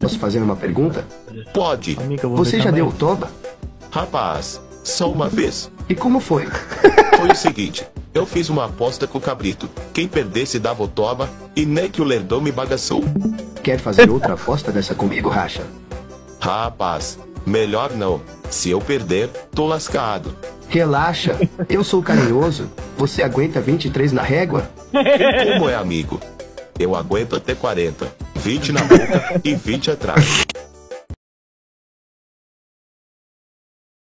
Posso fazer uma pergunta? Pode. Amiga, eu vou Você ver já também. deu toba? Rapaz, só uma vez. E como foi? Foi o seguinte, eu fiz uma aposta com o cabrito. Quem perdesse dava o toba, e nem que o lerdão me bagaçou. Quer fazer outra aposta dessa comigo, Racha? Rapaz, melhor não. Se eu perder, tô lascado. Relaxa, eu sou carinhoso. Você aguenta 23 na régua? Como é, amigo? Eu aguento até 40. 20 na boca e 20 atrás.